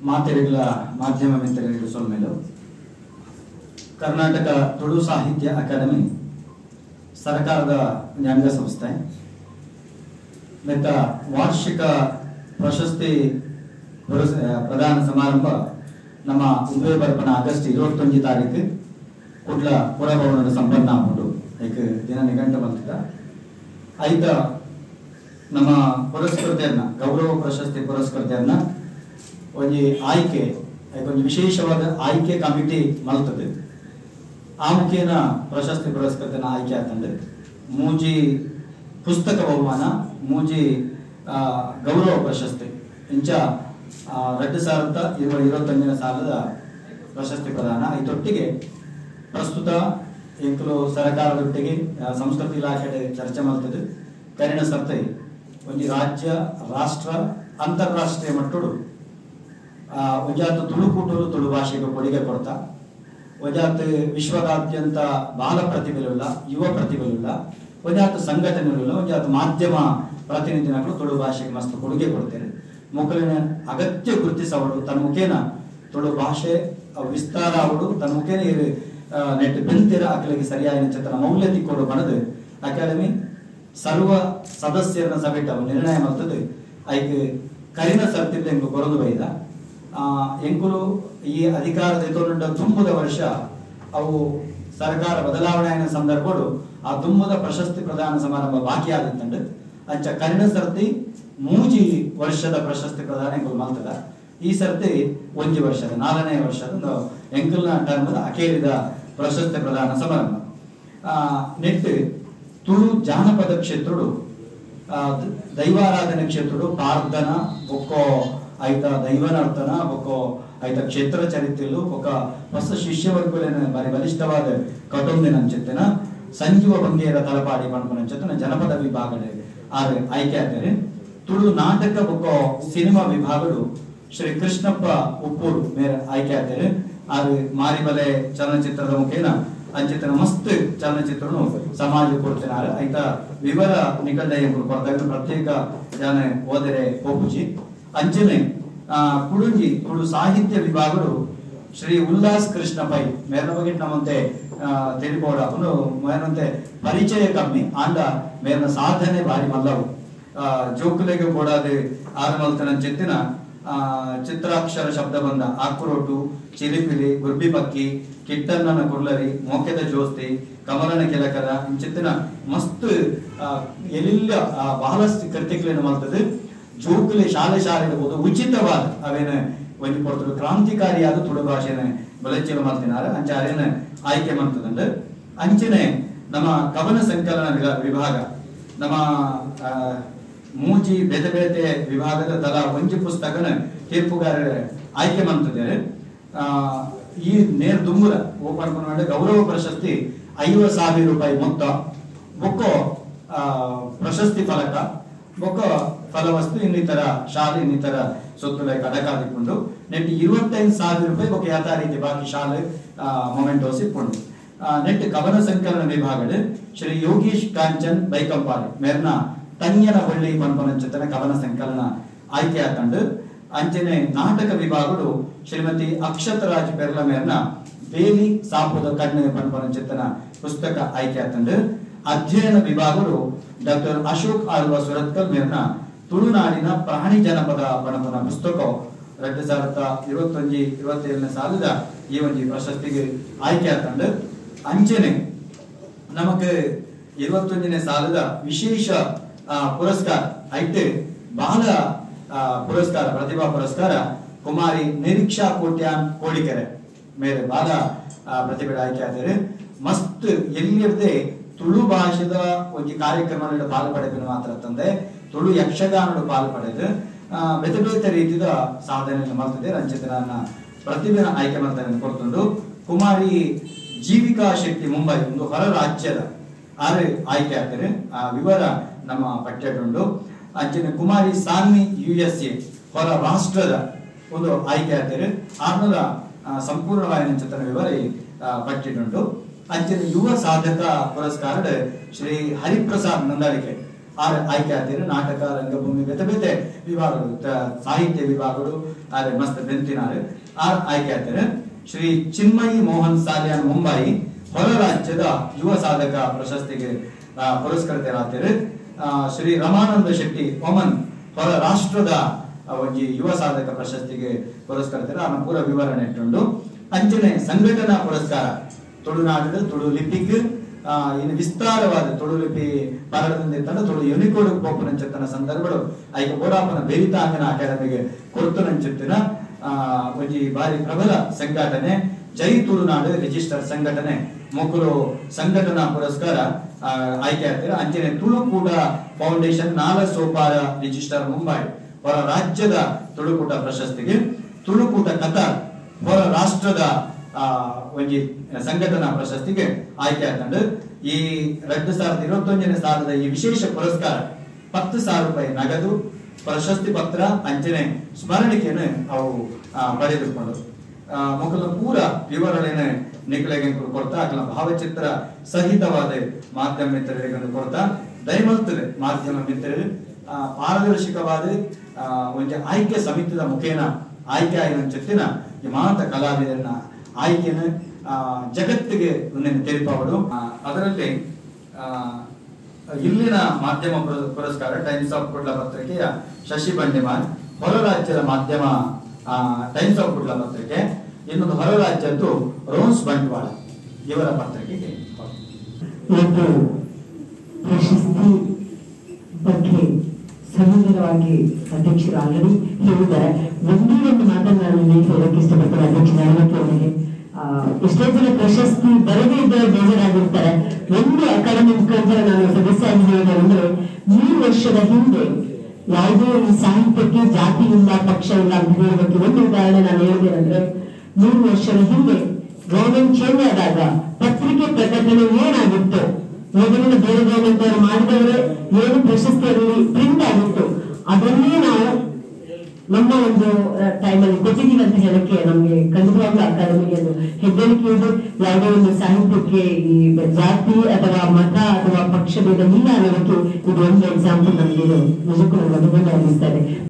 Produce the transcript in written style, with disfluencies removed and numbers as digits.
ಮಾತೆರೆಗಳ ಮಾಧ್ಯಮ ಮಿತ್ರರಿಗೆ ಸೊಲ್ಮೆಲು ಕರ್ನಾಟಕ ತುಳು ಸಾಹಿತ್ಯ ಅಕಾಡೆಮಿ ಸರ್ಕಾರದ ಅಂಗಸಂಸ್ಥೆ ಮೆತ್ತ ವಾರ್ಷಿಕ ಪ್ರಶಸ್ತಿ ಪ್ರದಾನ ಸಮಾರಂಭ ನಮ್ಮ ಉದ್ವೇ ಬರ್ಪಣ ಆಗಸ್ಟ್ 21 ತಾರೀಕು ಕುಡ್ಲ ಪುರಭವನದ ಸಂಪನ್ನ ಆಗ್ಬೋದು ಐಕ್ ದಿನ ನಿಘಂಟ ಬಂದಿದ್ದ ಐತ ನಮ್ಮ ಪುರಸ್ಕೃತೆಯನ್ನ ಗೌರವ ಪ್ರಶಸ್ತಿ ಪುರಸ್ಕೃತೆಯನ್ನ ಒಂದು ಆಯ್ಕೆ ಒಂದು ವಿಶೇಷವಾದ ಆಯ್ಕೆ ಕಮಿಟಿ ಮಲ್ತದೆ ಆ ಮುಖೇನ ಪ್ರಶಸ್ತಿ ಪುರಸ್ಕೃತೆನ ಆಯ್ಕೆ ಆತಂದ್ರೆ ಮೂಜಿ ಪುಸ್ತಕ ಬಹುಮಾನ ಮೂಜಿ ಗೌರವ ಪ್ರಶಸ್ತಿ ಇಂಚ 2021 ಸಾಲದ ಪ್ರಶಸ್ತಿ ಪ್ರದಾನ ಇದೊಟ್ಟಿಗೆ ಪ್ರಸ್ತುತ ಇಂಕಲು ಸರ್ಕಾರದೊಟ್ಟಿಗೆ ಸಂಸ್ಕೃತಿ ಇಲಾಖೆ ಚರ್ಚೆ ಮಾಡ್ತದೆ ಕರಿಣ ಸರ್ತೆ ಒಂದು ರಾಜ್ಯ ರಾಷ್ಟ್ರ ಅಂತಾರಾಷ್ಟ್ರೀಯ ಮಟ್ಟಡು ಒಜಾತ್ ತುಳುಕೂಟರು ತುಳು ಭಾಷೆಗೆ ಕೊಡುಗೆ ಕೊಡ್ತಾ ಒಜಾತ್ ವಿಶ್ವದಾದ್ಯಂತ ಬಾಲ ಪ್ರತಿಭೆಗಳಿಲ್ಲ ಯುವ ಪ್ರತಿಭೆಗಳಿಲ್ಲ ಒಜಾತ್ ಸಂಘಟನೆಗಳಿಲ್ಲ ಒಜಾತ್ ಮಾಧ್ಯಮ ಪ್ರತಿನಿಧಿಗಳು ತುಳು ಭಾಷೆಗೆ ಮಸ್ತ್ ಕೊಡುಗೆ ಕೊಡ್ತಾರೆ ಮೊಕಲಿನ ಅಗತ್ಯ ಗುರುತಿಸವಳು ತನ್ನ ಮುಖೇನ ತುಳು ಭಾಷೆ ವಿಸ್ತಾರ ಅವಳು ತನ್ನ ಮುಖೇನ ನೆಟ್ ಬೆಂತಿರ ಅಕಲಿಗೆ ಸರಿಯಾದ ಚಿತ್ರ ಮೌಲ್ಯತೆ ಕೊಡು ಬಣದು ಅಕಾಡೆಮಿ ಸರ್ವ ಸದಸ್ಯರನ್ನ ಸಭೆಟ ನಿರ್ಣಯ ಮಾಡ್ತದೆ ಐಕ್ ಕರಿನ ಸರ್ತಿದ್ದ ಎಂಕು ಕೊರದು ಬೈದ ಎಂಕುಲು ಈ ಅಧಿಕಾರದ ತುಂಬದ ವರ್ಷ ಅವು ಸರ್ಕಾರ ಬದಲಾವಣೆಯ ಸಂದರ್ಭಗಳು ಆ ತುಂಬದ ಪ್ರಶಸ್ತಿ ಪ್ರದಾನ ಸಮಾರಂಭ ಬಾಕಿ ಆದಿತ್ತಂಡು ಅಂಚ ಕರಿನ ಸರ್ತಿ ಮೂಜಿ ವರ್ಷದ ಪ್ರಶಸ್ತಿ ಪ್ರದಾನ ಎಂಕುಲು ಮಾಡ್ತದ ಈ ಸರ್ತಿ 1 ವರ್ಷದ 4ನೇ ವರ್ಷದ ಎಂಕಲ್ನ ಟರ್ಮದ ಅಖೇರಿದ ಪ್ರಶಸ್ತಿ ಪ್ರದಾನ ಸಮಾರಂಭ ನೆಟ್ ತುಳು ಜಾನಪದ ಕ್ಷೇತ್ರಡು ದೈವಾರಾಧನೆ ಕ್ಷೇತ್ರಡು ಪ್ರಾರ್ಥನ ಬೊಕ್ಕೋ ಐತ ದೈವನರ್ತನ ಬೊಕ್ಕೋ ಐತ ಕ್ಷೇತ್ರ ಚರಿತ್ರೆಲು ಬೊಕ್ಕ ಹೊಸ ಶಿಷ್ಯವರ್ಗಗಳೇನ ಬಾರಿ ಬಲಿಷ್ಠವಾದ ಕಟೊಂದಿನ ಅಂಚೆತ್ತನ ಸಂಜೀವ ಬಂಗೇರ ತಲಪಾಡಿ ಪಂಪನಂಚೆತ್ತನ ಜನಪದ ವಿಭಾಗಡೆ ಆರು ಆಯ್ಕೆ ಆಗ್ತಾರೆ ತುಳು ನಾಟಕ ಬೊಕ್ಕೋ ಸಿನಿಮಾ ವಿಭಾಗಗಳು ಶ್ರೀ ಕೃಷ್ಣಪ್ಪ ಉಪ್ಪೂರು ಮೇರೆ ಆಯ್ಕೆ ಆಗ್ತಾರೆ ಆರು ಮಾರಿಬಲೆ ಚಲನಚಿತ್ರದ ಮುಖೇನ ಅಂಚಿತನ ಮಸ್ತ್ ಚಲನಚಿತ್ರನು ಸಮಾಜ ಕೊಡ್ತಿನಾರ ಐತ ವಿವರ ನಿಕಟ ಕೊಡ್ತಾರೆ ಪ್ರತ್ಯೇಕ ಜನ ಓದರೆ ಹೋಗುಜಿ ಅಂಚನೆ ಕುಡುಂಜಿ ತುಳು ಸಾಹಿತ್ಯ ವಿಭಾಗಗಳು ಶ್ರೀ ಉಲ್ಲಾಸ್ ಕೃಷ್ಣ ಪೈ ಮೇರನ ಬಗ್ಗೆ ನಮ್ಮಂತೆ ತಿಳಿಬೋಡ ಅವನು ಮೇರಂತೆ ಪರಿಚಯ ಕಮ್ಮಿ ಆಂಡ ಮೇರನ ಸಾಧನೆ ಬಾರಿ ಮಲ್ಲವು ಜೋಕುಲೆಗೆ ಕೊಡಾದೆ ಆರಮಲ್ತನ ಚೆತ್ತಿನ ಚಿತ್ರಾಕ್ಷರ ಶಬ್ದ ಬಂದ ಆಕುರೋಟು ಚಿಲಿಪಿಲಿ ಗುರ್ಬಿ ಪಕ್ಕಿ ಕಿಟ್ಟಣ್ಣನ ಕುರ್ಲರಿ ಮೋಕೆದ ಜೋಸ್ತಿ ಕಮಲನ ಕೆಲಕರ ಇಂಚಿತ್ತಿನ ಮಸ್ತ್ ಎಲ್ಲಿಲ್ಲ ಬಹಳಷ್ಟು ಕೃತಿಗಳೇನು ಮಾಡ್ತದೆ ಜೋಕುಲೆ ಶಾಲೆ ಶಾಲೆಬಹುದು ಉಚಿತವಾದ ಅವೇನ ಒಂದು ಕೊಡ್ತಾರೆ ಕ್ರಾಂತಿಕಾರಿಯಾದ ತುಳು ಭಾಷೆನ ಬೆಳಚಲು ಮಾಡ್ತಿನಾರ ಅಂಚ ಅರೇನ ಆಯ್ಕೆ ಮಾಡ್ತದಂದ್ರೆ ಅಂಚನೆ ನಮ್ಮ ಕವನ ಸಂಕಲನ ವಿಭಾಗ ನಮ್ಮ ಮೂಜಿ ಬೇತೆ ಬೇತೆ ವಿಭಾಗದ ತಲಾ ಒಂಜಿ ಪುಸ್ತಕನ ತೀರ್ಪುಗಾರರ ಆಯ್ಕೆ ಮಾಡ್ತಿದ್ದಾರೆ ಈ ನೇರ ದುಂಬುರ ಓಪನ್ ಮಾಡಿ ಗೌರವ ಪ್ರಶಸ್ತಿ 50,000 ರೂಪಾಯಿ ಮೊತ್ತ ಬೊಕ್ಕೋ ಪ್ರಶಸ್ತಿ ಫಲಕ ಬೊಕ್ಕೋ ಫಲವಸ್ತು ಇನ್ನಿತರ ಶಾಲೆ ಇನ್ನಿತರ ಸೊತ್ತುಲೆ ಕಡಕಾದಿಕೊಂಡು ನೆಟ್ 25,000 ರೂಪಾಯಿ ಬೊಕ್ಕ ಯಾತ ರೀತಿ ಬಾಕಿ ಶಾಲೆ ಮೊಮೆಂಟೋಸ್ ಇಟ್ಕೊಂಡು ನೆಟ್ ಕವನ ಸಂಕಲನ ವಿಭಾಗದ ಶ್ರೀ ಯೋಗೀಶ್ ಕಾಂಚನ್ ಬೈಕಂಪಾಡಿ ಮೇರ್ನ ತನ್ಯನ ಬಳ್ಳಿ ಪಂಪನಂಚತನ ಕವನ ಸಂಕಲನ ಆಯ್ಕೆ ಆತಂಡು ಅಂಚನೆ ನಾಟಕ ವಿಭಾಗಗಳು ಶ್ರೀಮತಿ ಅಕ್ಷತರಾಜ್ ಪೆರ್ಲ ಮೇರ್ನ ಬೇಲಿ ಸಾಪುದ ಕಣ್ಣು ಪಂಪನಂಚತನ ಪುಸ್ತಕ ಆಯ್ಕೆ ಆತಂಡು ಅಧ್ಯಯನ ವಿಭಾಗಗಳು ಡಾಕ್ಟರ್ ಅಶೋಕ್ ಆಳ್ವ ಸುರತ್ಕಲ್ ಮೇರ್ನ ತುಳುನಾಡಿನ ಪ್ರಾಣಿ ಜನಪದ ಪಣಪನ ಪುಸ್ತಕ 2021-22 ಸಾಲದ ಈ ಒಂದು ಪ್ರಶಸ್ತಿಗೆ ಆಯ್ಕೆ ಆತಂಡು ಅಂಚನೆ ನಮಗೆ 21ನೇ ಸಾಲದ ವಿಶೇಷ ಪುರಸ್ಕಾರ ಐತೆ ಬಹಳ ಪುರಸ್ಕಾರ ಪ್ರತಿಭಾ ಪುರಸ್ಕಾರ ಕುಮಾರಿ ನಿರೀಕ್ಷಾ ಕೋಟ್ಯಾನ್ ಕೋಡಿಕೆರೆ ಮೇಲೆ ಬಹಳ ಪ್ರತಿಭೆ ಆಯ್ಕೆ ಆದರೆ ಮಸ್ತ್ ಎಲ್ಲಿರದೆ ತುಳು ಭಾಷೆದ ಒಂದು ಕಾರ್ಯಕ್ರಮಗಳ ಪಾಲ್ಪಡೆದು ಮಾತ್ರ ತಂದೆ ತುಳು ಯಕ್ಷಗಾನದ ಪಾಲ್ಪಡೆದು ಬೇತೆ ಬೇತೆ ರೀತಿಯ ಸಾಧನೆ ಮಾಡ್ತಿದೆ ರಂಚಿತನ ಪ್ರತಿಭೆನ ಆಯ್ಕೆ ಮಾಡ್ತಾರೆ ಕೊಡ್ಕೊಂಡು ಕುಮಾರಿ ಜೀವಿಕಾ ಶೆಟ್ಟಿ ಮುಂಬೈ ಒಂದು ಹೊರ ರಾಜ್ಯದ ಆರು ಆಯ್ಕೆ ಆಗ್ತಾರೆ ಆ ವಿವರ ನಮ್ಮ ಪಠ್ಯಗೊಂಡು ಅಂಚನೆ ಕುಮಾರಿ ಸಾನ್ವಿ USA ಹೊರ ರಾಷ್ಟ್ರದ ಒಂದು ಆಯ್ಕೆ ಆಗ್ತಾರೆ ಆರ್ನದ ಸಂಪೂರ್ಣವಾದ ಚಿತ್ರ ವಿವರ ಪಠ್ಯಗೊಂಡು ಅಂಚನೆ ಯುವ ಸಾಧಕ ಪುರಸ್ಕಾರ ಶ್ರೀ ಹರಿಪ್ರಸಾದ್ ನಂದಾಳಿಕೆ ಆಯ್ಕೆ ಆತೀರಿ ನಾಟಕ ರಂಗಭೂಮಿ ಬೇತೆ ಬೇತೆ ವಿಭಾಗಗಳು ಸಾಹಿತ್ಯ ವಿಭಾಗಗಳು ಮಸ್ತ್ ಬೆಂತಿನಾರು ಆಯ್ಕೆ ಆತೀರಿ ಶ್ರೀ ಚಿನ್ಮಯಿ ಮೋಹನ್ ಸಾಲಿಯಾನ್ ಮುಂಬೈ ಹೊರ ರಾಜ್ಯದ ಯುವ ಸಾಧಕ ಪ್ರಶಸ್ತಿಗೆ ಪುರಸ್ಕೃತರಾಗ್ತಾರೆ ಶ್ರೀ ರಮಾನಂದ ಶೆಟ್ಟಿ ಒಮನ್ ಹೊರ ರಾಷ್ಟ್ರದ ಒಂಜಿ ಯುವ ಸಾಧಕ ಪ್ರಶಸ್ತಿಗೆ ಪುರಸ್ಕೃತರ ಅವನ ಪೂರ ವಿವರಣೆ ಇಟ್ಟುಂಡು ಅಂಚನೆ ಸಂಘಟನಾ ಪುರಸ್ಕಾರ ತುಳುನಾಡು ತುಳು ಲಿಪಿಕ್ ಇನ್ನು ವಿಸ್ತಾರವಾದ ತುಳು ಲಿಪಿ ಪಾರದಿಂದ ತುಳು ಯುನಿಕೋಡ್ ಪೋಪುನಂಚೆತ್ತನ ಸಂದರ್ಭಗಳು ಐಕ ಬೋಡಾಪನ ಬೆರಿತಾಂಗನ ಅಕಾಡೆಮಿಗೆ ಕೊರತು ನಂಚೆತ್ತಿನ ಒಂಜಿ ಬಾರಿ ಪ್ರಬಲ ಸಂಘಟನೆ ಜೈ ತುಳುನಾಡು ರಿಜಿಸ್ಟರ್ ಸಂಘಟನೆ ಮೊಕ್ಕಲು ಸಂಘಟನಾ ಪುರಸ್ಕಾರ ಆಯ್ಕೆ ಆಗ್ತಾರೆ ಅಂಚನೆ Tulukoota foundation Nalasopara register Mumbai ಹೊರ ರಾಜ್ಯದ ತುಳುಕೂಟ ಪ್ರಶಸ್ತಿಗೆ ತುಳುಕೂಟ ಕತಾರ್ ಹೊರ ರಾಷ್ಟ್ರದ ಒಂಜಿ ಸಂಘಟನಾ ಪ್ರಶಸ್ತಿಗೆ ಆಯ್ಕೆ ಆಯ್ತಂಡು ಈ 2021ನೇ ಸಾಲದ ಈ ವಿಶೇಷ ಪುರಸ್ಕಾರ 10,000 ರೂಪಾಯಿ ನಗದು ಪ್ರಶಸ್ತಿ ಪತ್ರ ಅಂಚನೆ ಸ್ಮರಣಿಕೆಯನ್ನು ಅವು ಪಡೆದುಕೊಂಡು ಮೊದಲ ಪೂರ ವಿವರಣೆಯನ್ನು ನಿಖಿಲೆಗೆ ಕೊಡ್ತಾ ಅಕಲ ಭಾವಚಿತ್ರ ಸಹಿತವಾದ ಮಾಧ್ಯಮ ಮಿತ್ರರಿಗೆ ಕೊಡ್ತಾ ದಯಮಲ್ತದೆ ಮಾಧ್ಯಮ ಮಿತ್ರರು ಪಾರದರ್ಶಕವಾದ ಒಂದು ಆಯ್ಕೆ ಸಮಿತಿಯ ಮುಖೇನ ಆಯ್ಕೆ ಆಗಿನ ಚೆತ್ತಿನ ಈ ಮಾತ ಕಲಾವಿದರನ್ನ ಆಯ್ಕೆನ ಜಗತ್ತಿಗೆ ತೆರೆಪವರು ಅದರಲ್ಲಿ ಇಲ್ಲಿನ ಮಾಧ್ಯಮ ಪುರಸ್ಕಾರ ಟೈಮ್ಸ್ ಆಫ್ ಕುಡ್ಲ ಪತ್ರಿಕೆಯ ಶಶಿ ಬಂಡಿಮಾರ್ ಹೊರ ರಾಜ್ಯದ ಮಾಧ್ಯಮ ಟೈಮ್ಸ್ ಆಫ್ ಕುಡ್ಲ ಪತ್ರಿಕೆ ಇನ್ನೊಂದು ಹೊರ ರಾಜ್ಯದ್ದು ರೋನ್ಸ್ ಬಂಟ್ವಾಳ ಇವರ ಪತ್ರಿಕೆಗೆ ಪ್ರಶಸ್ತಿ ಬಗ್ಗೆ ಸಮಗ್ರವಾಗಿ ಅಧ್ಯಕ್ಷರು ಆಲ್ರೆಡಿ ಹೇಳಿದ್ದಾರೆ. ಒಂದೇ ಒಂದು ಮಾತನ್ನು ನಾನು ಹೇಳಕ್ಕೆ ಇಷ್ಟಪಡ್ತಾರೆ ಅಧ್ಯಕ್ಷ ಅವರಿಗೆ. ಎಷ್ಟೋ ಜನ ಪ್ರಶಸ್ತಿ ಬರದೇ ಇದ್ದರೆ ಬೇಜಾರಾಗಿರ್ತಾರೆ. ಒಂದು ಅಕಾಡೆಮಿ ಮುಖಾಂತರ ನಾನು ಸದಸ್ಯ ಆಗಿ ಹೇಳೋದಂದ್ರೆ 3 ವರ್ಷದ ಹಿಂದೆ ಯಾವುದೇ ಒಂದು ಸಾಹಿತ್ಯಕ್ಕೆ ಜಾತಿ ಇಲ್ಲ ಪಕ್ಷ ಇಲ್ಲ ಅಂತ ಹೇಳೋದಕ್ಕೆ ಒಂದು ಉದಾಹರಣೆ ನಾನು ಹೇಳಿದ್ದೇನೆಂದ್ರೆ 3 ವರ್ಷದ ಹಿಂದೆ ಗವರ್ಮೆಂಟ್ ಚೇಂಜ್ ಆದಾಗ ಪತ್ರಿಕೆ ಪ್ರಕಟಣೆ ಏನಾಗಿತ್ತು, ಮೊದಲಿನ ಬೇರೆ ಗವರ್ಮೆಂಟ್ ಅವರು ಮಾಡಿದವರೇ ಏನು ಪ್ರಶಸ್ತಿಯಲ್ಲಿ ಪ್ರಿಂಟ್ ಆಗಿತ್ತು ಅದನ್ನೇ ನಾವು ನಮ್ಮ ಒಂದು ಟೈಮಲ್ಲಿ ಕೊಟ್ಟಿದ್ದೀವಿ ಅಂತ ಹೇಳಕ್ಕೆ ನಮ್ಗೆ ಖಂಡಿತವಾಗ್ಲೂ ಅಕಾಡೆಮಿಗೆ ಅದು ಹೆಗ್ಗಳಿಕೆ ಇದೆ. ಯಾವುದೇ ಒಂದು ಸಾಹಿತ್ಯಕ್ಕೆ ಈ ಜಾತಿ ಅಥವಾ ಮತ ಅಥವಾ ಪಕ್ಷ ಭೇದ ಇಲ್ಲ ಅನ್ನೋದಕ್ಕೆ ಇದು ಒಂದು ಎಕ್ಸಾಂಪಲ್ ನಮ್ಗೆ ನಿಜಕ್ಕೂ ನಮ್ಗೆ ಅಭಿನಂದನೆ ಅನ್ನಿಸ್ತಾ ಇದೆ.